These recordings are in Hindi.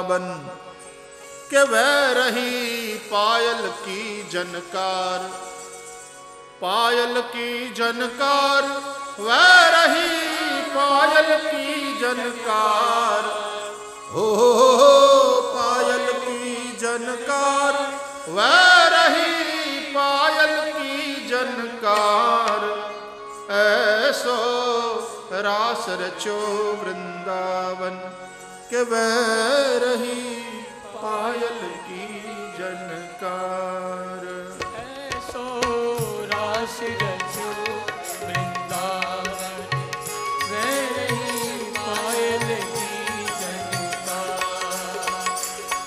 वृंदावन के वह रही पायल की जनकार, पायल की जनकार वह रही पायल की जनकार, हो पायल की जनकार वह रही पायल की जनकार। ऐसो रास रचो वृंदावन के वह रही पायल की जनकार। ऐसो रास रचो वृंदावन वह रही पायल की जनकार।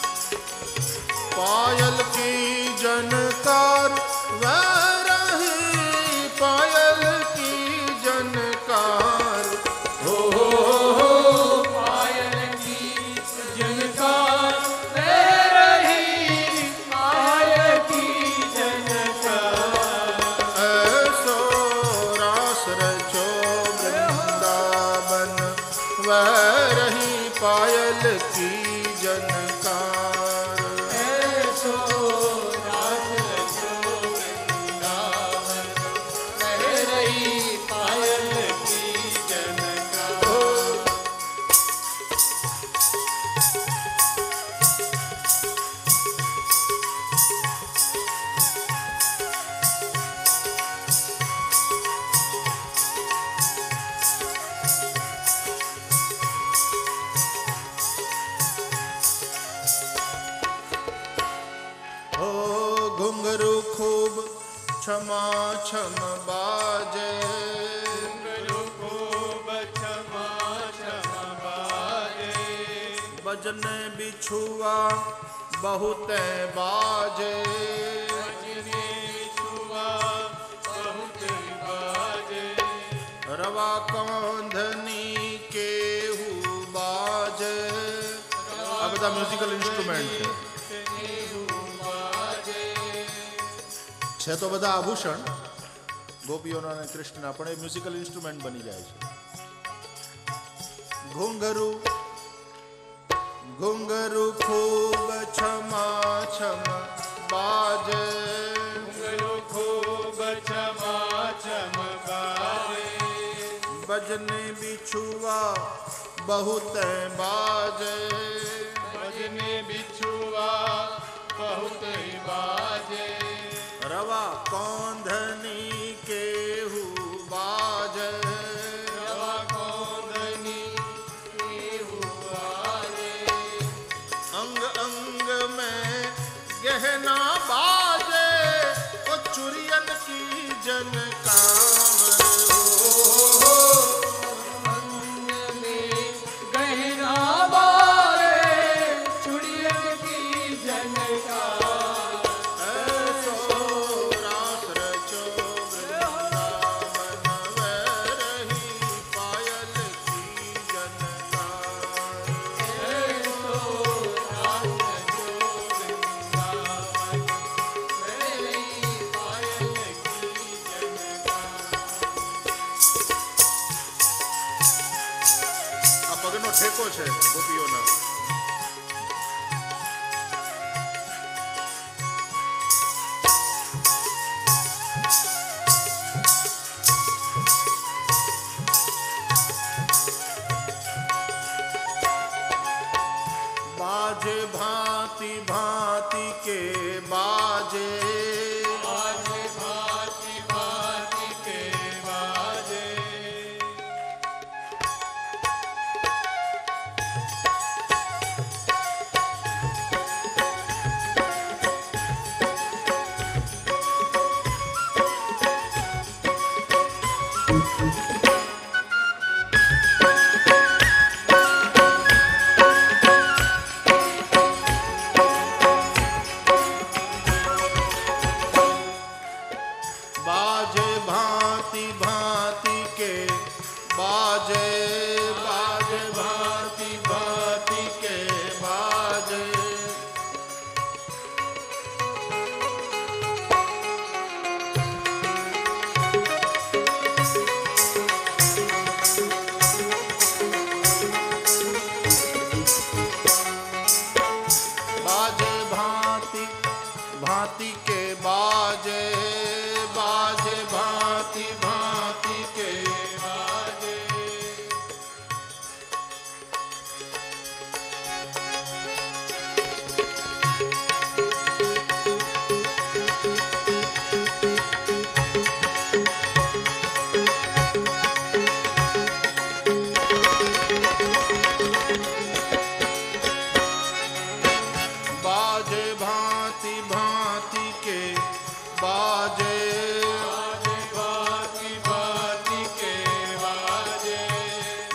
पायल की जनकार वह रही पायल की जनकार, हो पायल की जनकार वह रही पायल की जनकार। ऐसो रास रचो वृंदावन वह रही पायल की जनकार। ऐसो रास रचो वृंदावन वह रही पायल की जनकार। घुंघरू खूब क्षमा क्षम बाजे, खूब क्षमा क्षमा बाजे। बजन बिछुआ बहुत बाजे, बजने छुआ बहुत बाजे। रवा कौंधनी केहू बाजे। अब બધા म्यूजिकल इंस्ट्रूमेंट છે, છે તો બધા આભૂષણ ગોપીઓના અને કૃષ્ણના, પણ એ મ્યુઝિકલ ઇન્સ્ટ્રુમેન્ટ બની જાય છે. ઘુંઘરુ ઘુંઘરુ ખૂબ છમા છમ બાજે, खूब क्षमा क्षम बाजे। बजने बिछुआ बहुत बाजे, बजने बिछुआ बहुत बाजे। रवा कौंधनी केहू बाजे, रवा कौंधनी केहू बाजे। अंग अंग में गहना बाजे, ओ चुरियन की जनकार हो। अंग में गहना बाजे, चुड़ियन की जनकार। ऐसो रास रचो वृंदावन वह रही पायल की जनकार। ऐसो रास रचो वृंदावन वह रही पायल की जनकार। આ પગનો ઠેકો છે ગોપીઓના. बाजे भांति भांति के बाजे, बाजे भांति भांति के बाजे। बाजे भांति भांति के बाजे, बाजे भांति भांति के बाजे।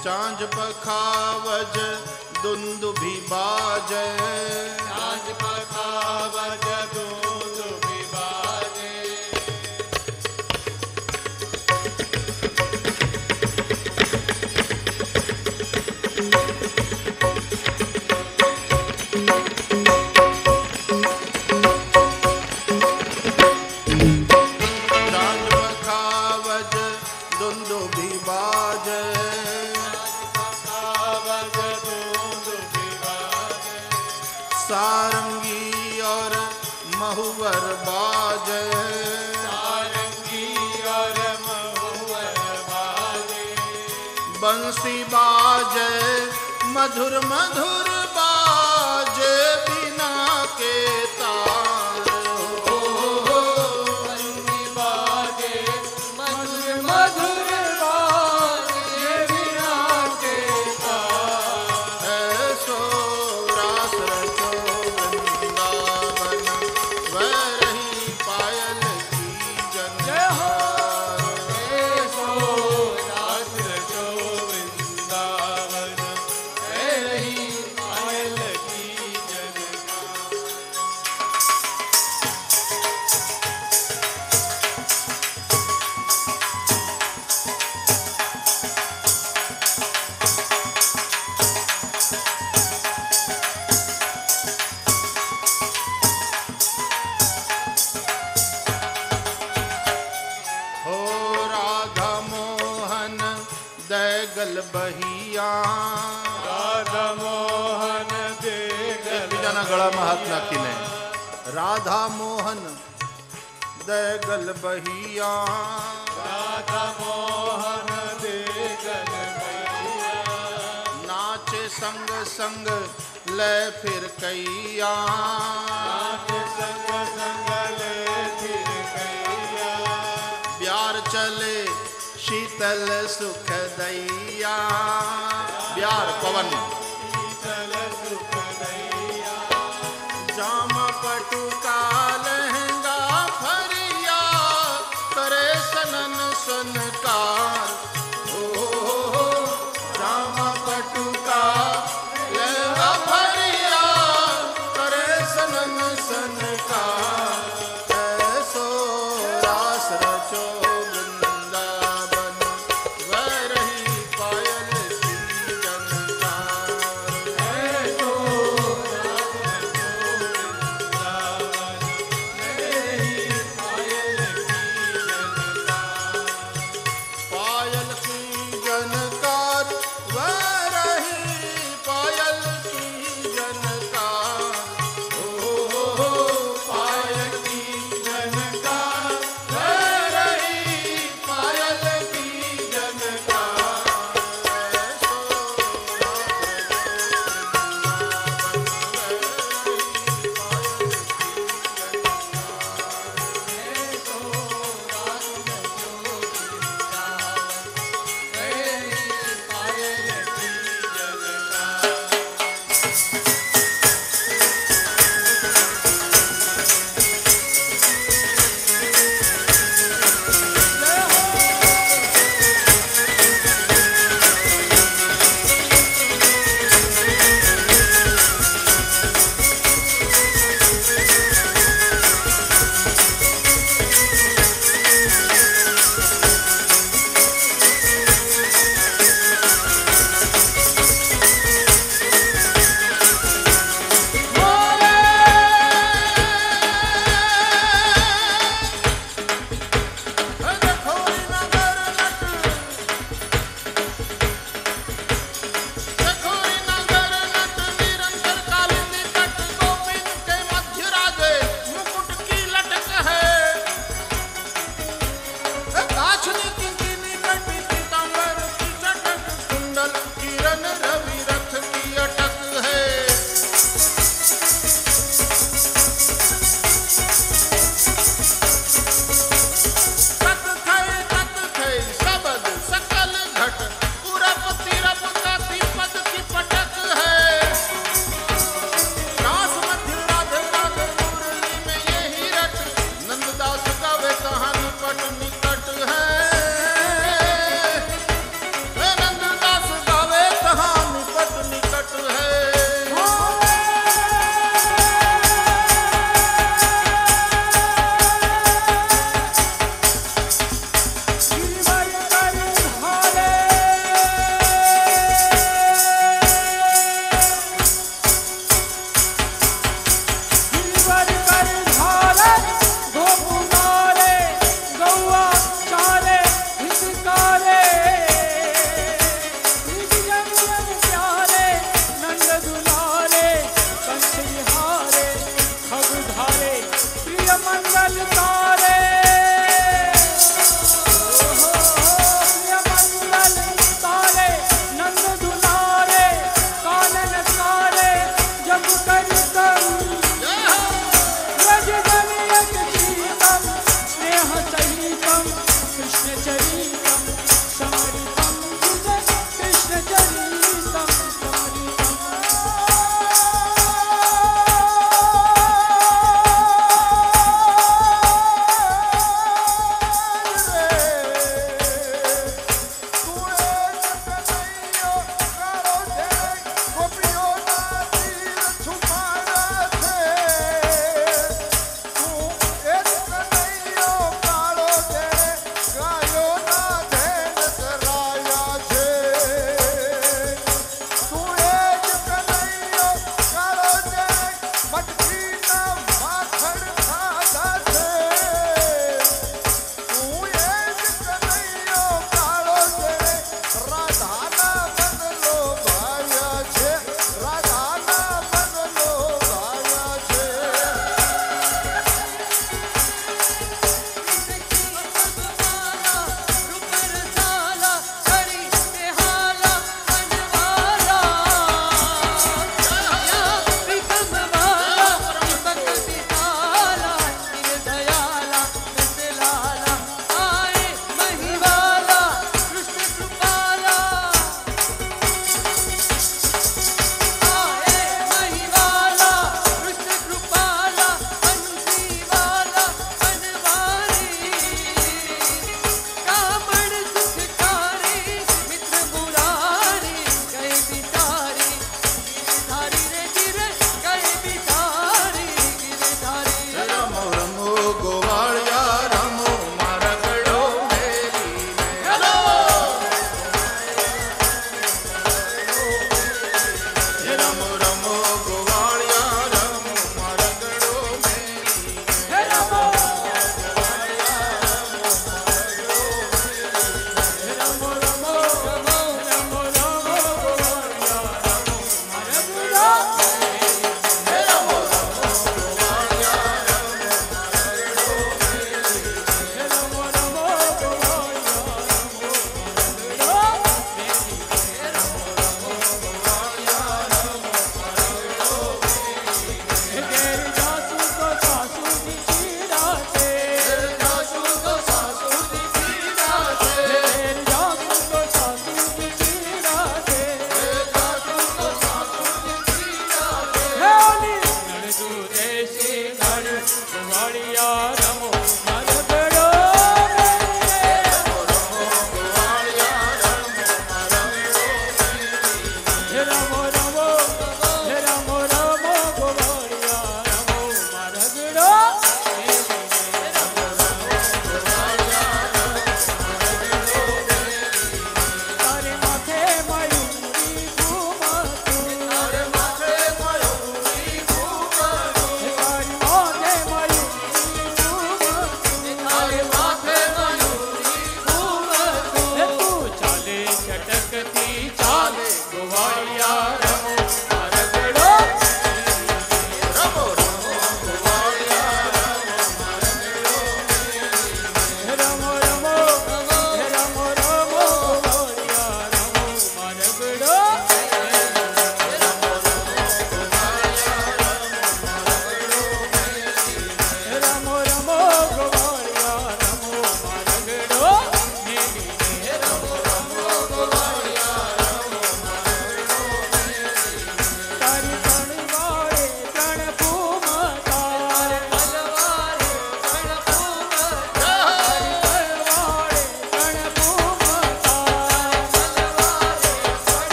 चांज पखावज दुंदुभि बाजे, चांज पखावज दुंदुभि बाजे। चांज पखावज दुंदुभि बाजे, सारंगी और महुवर बाजे, सारंगी और महुवर बाजे। बंसी बाजे मधुर मधुर बाजे, बिना के तार हो। बंसी बाजे मधुर मधुर बाजे, बिना के तार। ऐसो रास रचो वृंदावन, वह रही पायल की जनहार। ऐसो रास रचो वृंदावन, है रही पायल की जनहार। हो राधा मोहन दैगल बहिया, राधा मोहन देगल બીજાના ગળામાં હાથ નાખીને રાધા મોહન દૈગલ બહિયા, राधा मोहन देगल बहिया। नाचे संग संग ले फिर कैया, नाच संग संग ले फिर कैया। प्यार चले शीतल सुख दैया, प्यार पवन शीतल सुख दैया। जाम पटुका लहंगा फरिया, करे सनन सनकार। ओ जाम पटुका लहंगा फरिया, करे सनन सनकार। ऐसो रास रचो वृंदावन, वह रही पायल की जनकार। ऐसो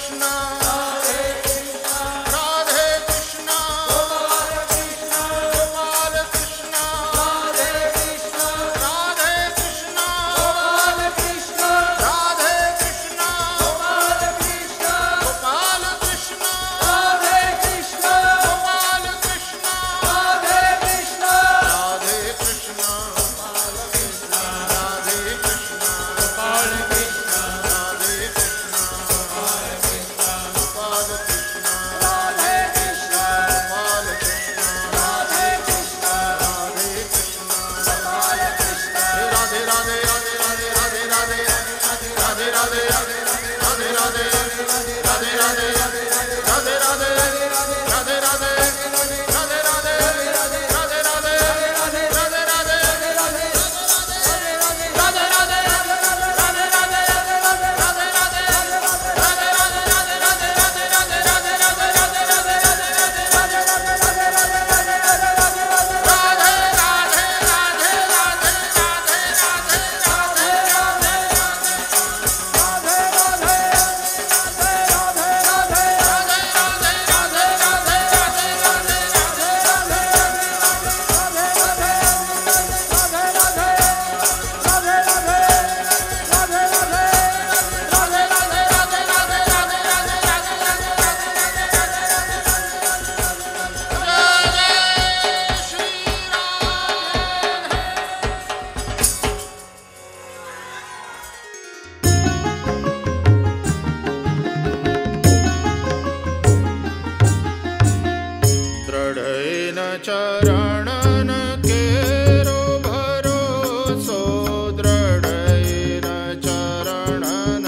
चरणन केरो भरोसो दृढ़ेन चरणन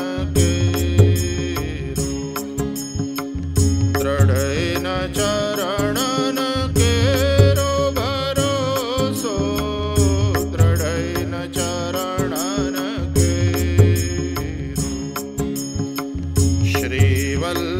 केरो दृढ़ेन चरणन केरो भरोसो दृढ़ेन चरणन केरो श्रीवल्लभ